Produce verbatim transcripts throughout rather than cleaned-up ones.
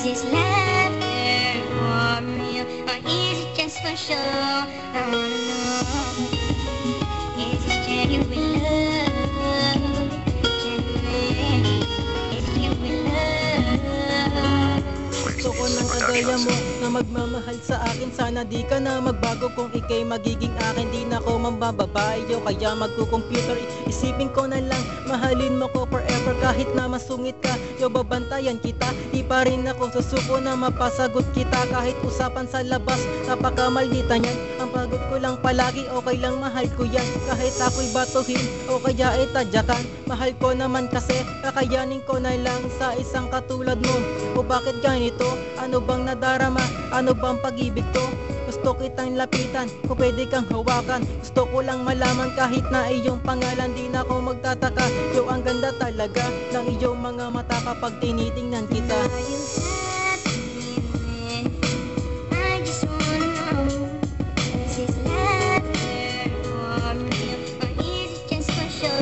Is this laughter for real, or is it just for show? I wanna know. Is this genuine love? Genuine. Is it genuine love? Gusto ko ng kagaya mo na magmamahal sa akin. Sana di ka na magbago kung ikay magiging akin. Di na ako mambababae yo, kaya magkukomputer. Isipin ko na lang, mahalin mo ko forever. Kahit na masungit ka, yo babantayan kita. Di pa rin ako susuko na mapasagot kita. Kahit usapan sa labas, napakamaldita niyan. Ang pagod ko lang palagi, okay lang mahal ko yan. Kahit ako'y batuhin o kaya itadyakan, mahal ko naman kasi, kakayanin ko na lang sa isang katulad mo. O bakit ganito? Ano bang nadarama? Ano bang pag-ibig to? Gusto kitang lapitan, kung pwede kang hawakan. Gusto ko lang malaman kahit na iyong pangalan. Di na ako magtataka, yo ang ganda talaga ng iyong mga mata kapag tinitingnan kita. Are you happy when I just wanna know? Is this laughter for real, or is it just for show?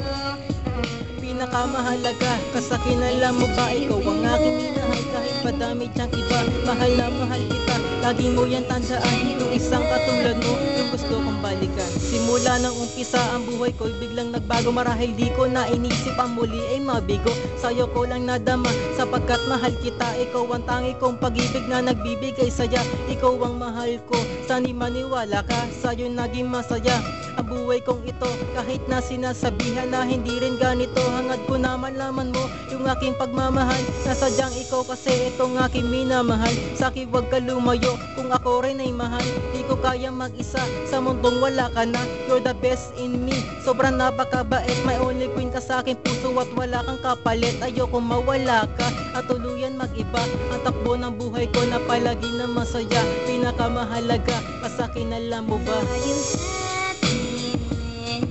Pinakamahalaga, kasakinan mo ba? Ikaw ang aking minahal kahit padami diyang iba. Mahal na mahal kita, lagi mo yan tandaan. Yung isang katulad mo, yung gusto kong balikan. Simula ng umpisa ang buhay ko, biglang nagbago. Marahil di ko na inisip ang muli ay mabigo. Sa'yo ko lang nadama, sapagkat mahal kita. Ikaw ang tangi kong pag-ibig na nagbibigay saya. Ikaw ang mahal ko, sani maniwala ka. Sa'yo naging masaya ang buhay kong ito. Kahit na sinasabihan na hindi rin ganito, hangad ko na malaman mo yung aking pagmamahal. Nasadyang ikaw kasi itong aking minamahal. Sa'kin wag ka lumayo kung ako rin ay mahal. Di ko kaya mag-isa sa mundong wala ka na. You're the best in me, sobrang napakabait. My only queen ka sa aking puso at wala kang kapalit. Ayoko mawala ka at tuluyan mag-iba. Ang takbo ng buhay ko na palagi na masaya. Pinakamahalaga, kasakinan mo ba? Are you happy when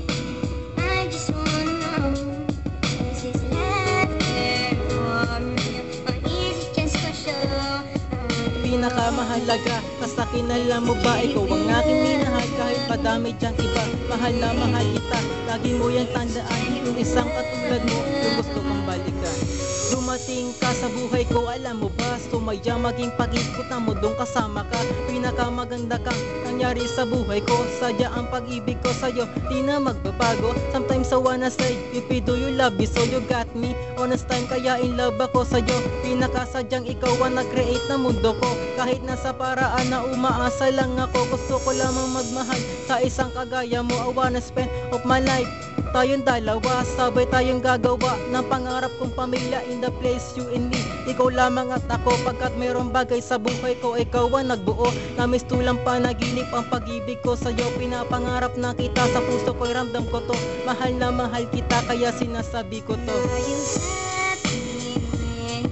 I just wanna know? Is this laughter for real, or is it just for show? Pinakamahalaga, kasakinan mo ba? Ikaw ang aking minahal kahit padami diyang iba. Mahal na mahal kita, lagi mo yan tandaan. Yung isang katulad mo, yung gusto kong balikan. Dumating ka sa buhay ko, alam mo ba? Sumaya maging pag-ikot na mo doon kasama ka. Pinakamaganda kang nangyari sa buhay ko. Sadya ang pag-ibig ko sa'yo, di na magbabago. Sometimes I wanna say, if you do you love me, so you got me. Honest time kaya in love ako sa'yo. Pinakasadyang ikaw ang nag-create na mundo ko. Kahit nasa paraan na umaasa lang ako, gusto ko lamang magmahal sa isang kagaya mo. I wanna spend of my life tayong dalawa, sabay tayong gagawa ng pangarap kong pamilya in the place you and me. Ikaw lamang at ako, pagkat mayroong bagay sa buhay ko, ikaw ang nagbuo. Namiss tulang panaginip ang pag-ibig ko sa'yo. Pinapangarap na kita sa puso ko'y ramdam ko to. Mahal na mahal kita kaya sinasabi ko to. Are you happy when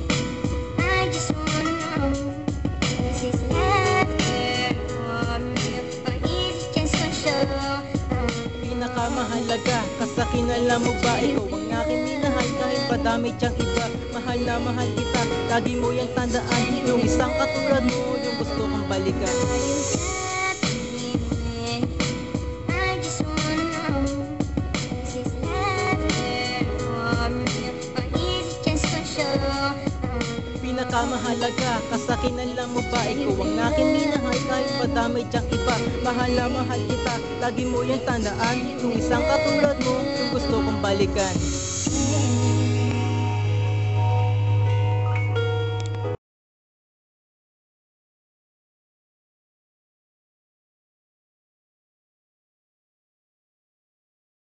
I just wanna know? Is this laughter for real, or is it just for show? Pinakamahalaga, kasakinan mo ba? Ikaw ang aking minahal kahit padami diyang iba. Mahal na mahal kita, lagi mo yan tandaan. Yung isang katulad mo, yung gusto kong balikan. Are you happy when I just wanna know? Is this laughter for real, or is it just for show? Pinakamahalaga, kasakinan mo ba? Ikaw ang aking minahal kahit padami diyang iba. Mahal na mahal kita, lagi mo yan tandaan. Yung isang katulad mo, yung gusto kong balikan.